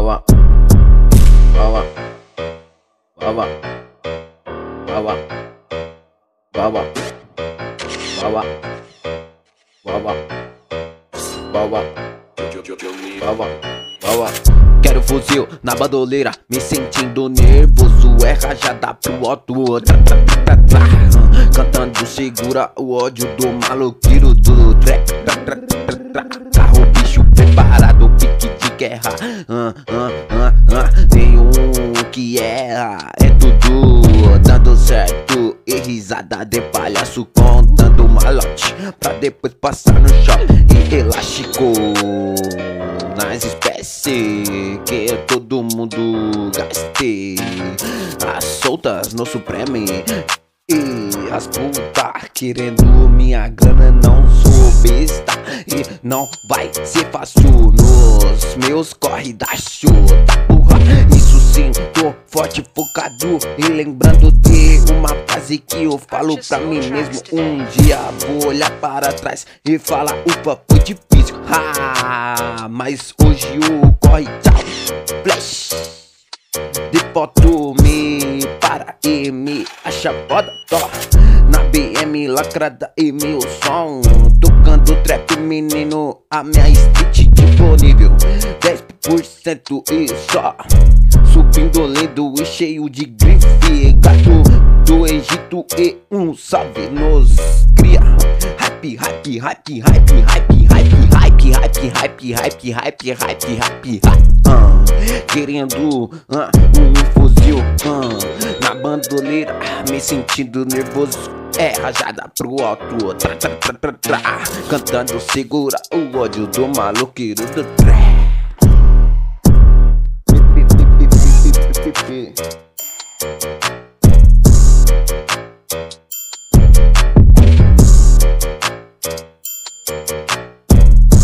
Wawa, wawa, wawa, wawa, wawa, wawa, wawa, wawa, wawa. Quero fuzil na bandoleira, me sentindo nervoso. É rajada pro alto, cantando segura o ódio do maloqueiro do trap. Carro bicho preparado, pique de guerra. Nenhum que erra, é tudo dando certo. E risada de palhaço contando malote, pra depois passar no shopping e elástico nas espécies que todo mundo gaste. As soltas no Supreme e as puta querendo minha grana. Não sou besta e não vai ser fácil nos meus corre da chuta, porra. Isso sim, tô forte, focado e lembrando de uma frase que eu falo pra mim mesmo. Um dia vou olhar para trás e falar, ufa, foi difícil, mas hoje o corre, tchau, flash de foto me para e me acha foda, tó na BM lacrada e meu som tocando trap, menino, a minha street disponível 10% e só subindo lendo e cheio de grife, gato do Egito e um salve nos cria. Hype, hype, hype, hype, hype, hype, hype, hype, hype, hype, hype, hype, hype, querendo um fuzil na bandoleira, me sentindo nervoso. É rajada pro alto, cantando segura o ódio do maloqueiro do trap.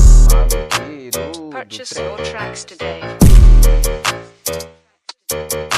Purchase your tracks today.